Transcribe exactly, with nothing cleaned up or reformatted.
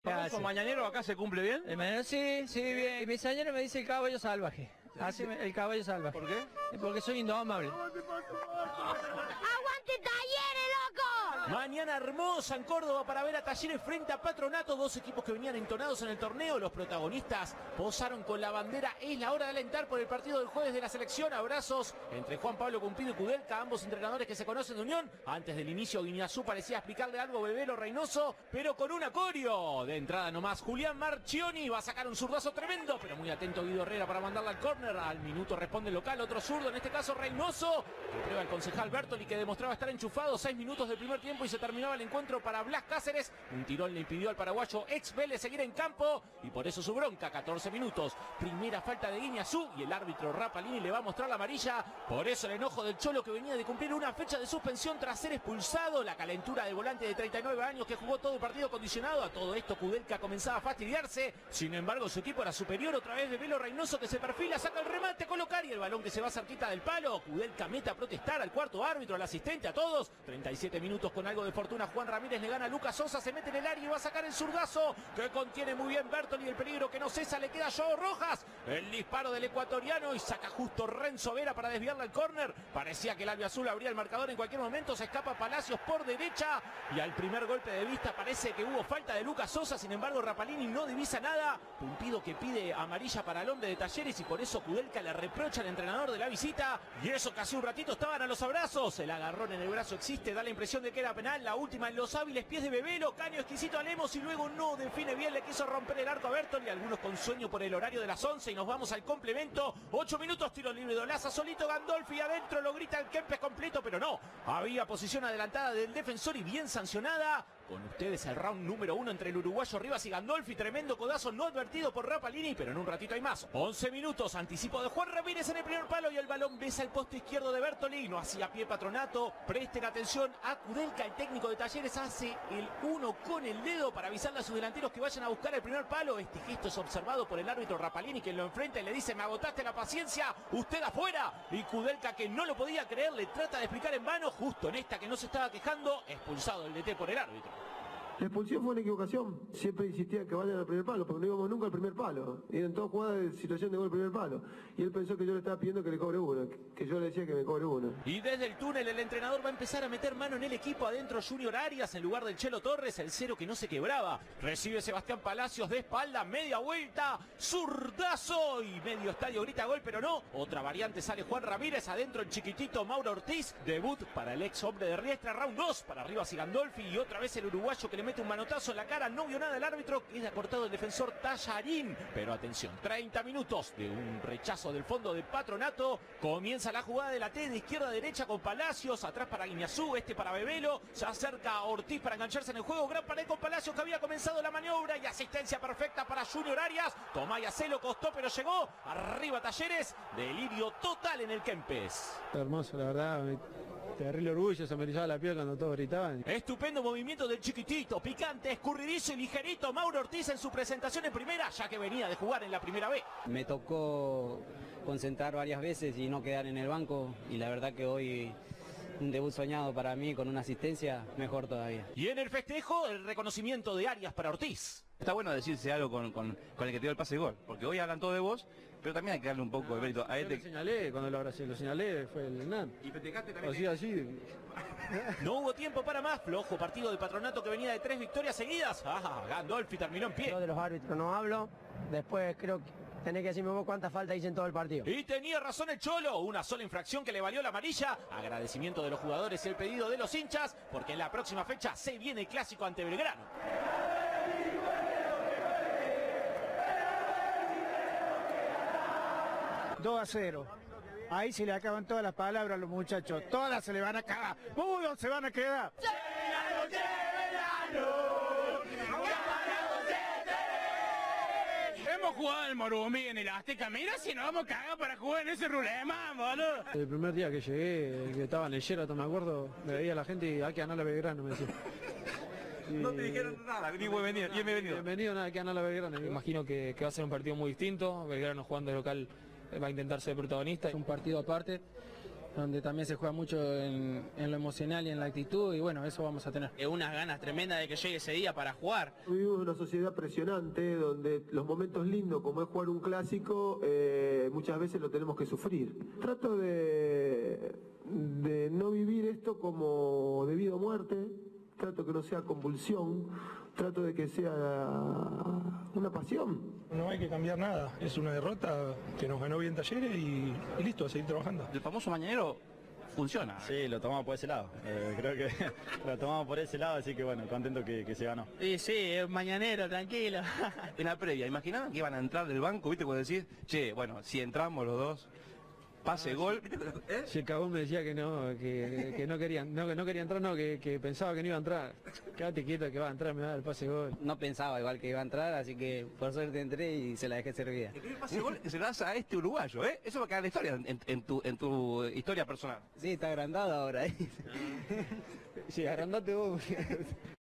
¿Con mañanero acá se cumple bien? El mañanero sí, sí, bien. Y mi señora me dice el caballo salvaje. Así me, el caballo salvaje. ¿Por qué? Porque soy indomable. ¡Aguante Talleres, loco! Mañana hermosa en Córdoba para ver a Talleres frente a Patronato, dos equipos que venían entonados en el torneo. Los protagonistas posaron con la bandera. Es la hora de alentar por el partido del jueves de la selección. Abrazos entre Juan Pablo Cumpido y Kudelka, ambos entrenadores que se conocen de unión. Antes del inicio, Guiñazú parecía explicarle algo a Bebelo Reynoso, pero con un acorio. De entrada nomás, Julián Marchioni va a sacar un zurdazo tremendo, pero muy atento Guido Herrera para mandarla al córner. Al minuto responde el local, otro zurdo, en este caso Reynoso, que prueba el concejal Bertoli, que demostraba estar enchufado. Seis minutos del primer tiempo y se terminaba el encuentro para Blas Cáceres. Un tirón le impidió al paraguayo ex Vélez seguir en campo y por eso su bronca. Catorce minutos, primera falta de Guiñazú y el árbitro Rapalini le va a mostrar la amarilla. Por eso el enojo del Cholo, que venía de cumplir una fecha de suspensión tras ser expulsado. La calentura del volante de treinta y nueve años que jugó todo el partido condicionado. A todo esto Kudelka comenzaba a fastidiarse. Sin embargo, su equipo era superior. Otra vez Bebelo Reynoso, que se perfila, saca el remate a colocar y el balón que se va cerquita del palo. Kudelka mete a protestar al cuarto árbitro, al asistente, a todos. treinta y siete minutos con algo de fortuna. Juan Ramírez le gana a Lucas Sosa, se mete en el área y va a sacar el zurdazo que contiene muy bien Bertoli. El peligro que no cesa, le queda a Joao Rojas. El disparo del ecuatoriano y saca justo Renzo Vera para desviarla al córner. Parecía que el albiazul abría el marcador en cualquier momento. Se escapa Palacios por derecha y al primer golpe de vista parece que hubo falta de Lucas Sosa. Sin embargo, Rapalini no divisa nada. Pumpido que pide amarilla para el hombre de Talleres y por eso Kudelka le reprocha al entrenador de la visita. Y eso que hace un ratito estaban a los abrazos. El agarrón en el brazo existe, da la impresión de que era penal. La última en los hábiles pies de Bebelo, caño exquisito a Lemos y luego no define bien, le quiso romper el arco a Bertoli. Algunos con sueño por el horario de las once y nos vamos al complemento. Ocho minutos, tiro libre de Olaza, solito Gandolfi adentro, lo grita el Kempes completo, pero no. Había posición adelantada del defensor y bien sancionada. Con ustedes el round número uno entre el uruguayo Rivas y Gandolfi. Tremendo codazo no advertido por Rapalini, pero en un ratito hay más. once minutos, anticipo de Juan Ramírez en el primer palo y el balón besa el poste izquierdo de Bertoli. No hacía pie Patronato. Presten atención a Kudelka, el técnico de Talleres hace el uno con el dedo para avisarle a sus delanteros que vayan a buscar el primer palo. Este gesto es observado por el árbitro Rapalini, que lo enfrenta y le dice: me agotaste la paciencia, usted afuera. Y Kudelka, que no lo podía creer, le trata de explicar en vano. Justo en esta que no se estaba quejando, expulsado el D T por el árbitro. La expulsión fue una equivocación. Siempre insistía que vayan al primer palo, porque no íbamos nunca al primer palo. Y en todas jugadas de situación de gol al primer palo. Y él pensó que yo le estaba pidiendo que le cobre uno, que yo le decía que me cobre uno. Y desde el túnel el entrenador va a empezar a meter mano en el equipo. Adentro Junior Arias en lugar del Chelo Torres, el cero que no se quebraba. Recibe Sebastián Palacios de espalda, media vuelta, zurdazo y medio estadio grita gol, pero no. Otra variante, sale Juan Ramírez, adentro el chiquitito Mauro Ortiz. Debut para el ex hombre de Riestra, round dos para Rivas y Gandolfi. Y otra vez el uruguayo que le mete un manotazo en la cara, no vio nada el árbitro, queda cortado el defensor Tallarín. Pero atención, treinta minutos de un rechazo del fondo de Patronato. Comienza la jugada de la T de izquierda a derecha con Palacios, atrás para Guiñazú, este para Bebelo. Se acerca a Ortiz para engancharse en el juego. Gran pared con Palacios, que había comenzado la maniobra y asistencia perfecta para Junior Arias. Tomaya se lo costó, pero llegó. Arriba Talleres, delirio total en el Kempes. Hermoso, la verdad. Terrible orgullo, se me erizaba la piel cuando todos gritaban. Estupendo movimiento del chiquitito, picante, escurridizo y ligerito Mauro Ortiz en su presentación en primera, ya que venía de jugar en la primera B. Me tocó concentrar varias veces y no quedar en el banco, y la verdad que hoy un debut soñado para mí con una asistencia, mejor todavía. Y en el festejo, el reconocimiento de Arias para Ortiz. Está bueno decirse algo con, con, con el que te dio el pase de gol, porque hoy hablan todo de vos, pero también hay que darle un poco de mérito a este. Yo lo señalé, cuando lo abracé, lo señalé, fue el Hernán. Y festejaste también. Así, así. No hubo tiempo para más, flojo partido de Patronato que venía de tres victorias seguidas. Ah, Gandolfi terminó en pie. Yo de los árbitros no hablo, después creo que tenés que decirme vos cuántas faltas hice en todo el partido. Y tenía razón el Cholo, una sola infracción que le valió la amarilla. Agradecimiento de los jugadores y el pedido de los hinchas, porque en la próxima fecha se viene el clásico ante Belgrano. dos a cero. Ahí se le acaban todas las palabras a los muchachos. Todas se le van a acabar. ¡Mudos se van a quedar! Hemos jugado en el Morumbi, en el Azteca. Mira si nos vamos a cagar para jugar en ese rulema, boludo. El primer día que llegué, que estaba en el Sheraton, me acuerdo, me veía la gente y hay que ganar la Belgrano, me decía. Y... No te dijeron nada, ni bienvenido. Bienvenido, bienvenido nada, que ganar la Belgrano. Me imagino que, que va a ser un partido muy distinto. Belgrano jugando de local va a intentar ser protagonista. Es un partido aparte. donde también se juega mucho en, en lo emocional y en la actitud, y bueno, eso vamos a tener. Unas ganas tremendas de que llegue ese día para jugar. Vivimos una sociedad presionante donde los momentos lindos, como es jugar un clásico, eh, muchas veces lo tenemos que sufrir. Trato de, de no vivir esto como debido a muerte, trato que no sea convulsión, trato de que sea una pasión. No hay que cambiar nada, es una derrota que nos ganó bien Talleres y, y listo, a seguir trabajando. El famoso mañanero funciona. Sí, lo tomamos por ese lado, eh, creo que lo tomamos por ese lado, así que bueno, contento que, que se ganó. Sí, sí, es mañanero, tranquilo. En la previa, ¿imaginaban que iban a entrar del banco, viste, cuando decís, che, bueno, si entramos los dos, pase, Ah, gol? ¿Eh? Si el cagón me decía que no, que, que no querían, no, que no quería entrar, no, que, que pensaba que no iba a entrar. Quédate quieto que va a entrar, me va a dar el pase gol. No pensaba igual que iba a entrar, así que por suerte entré y se la dejé servida. El primer pase gol se lo das a este uruguayo, ¿eh? Eso va a quedar en la historia, en, en tu, en tu historia personal. Sí, está agrandado ahora, ¿eh? Sí, agrandate vos.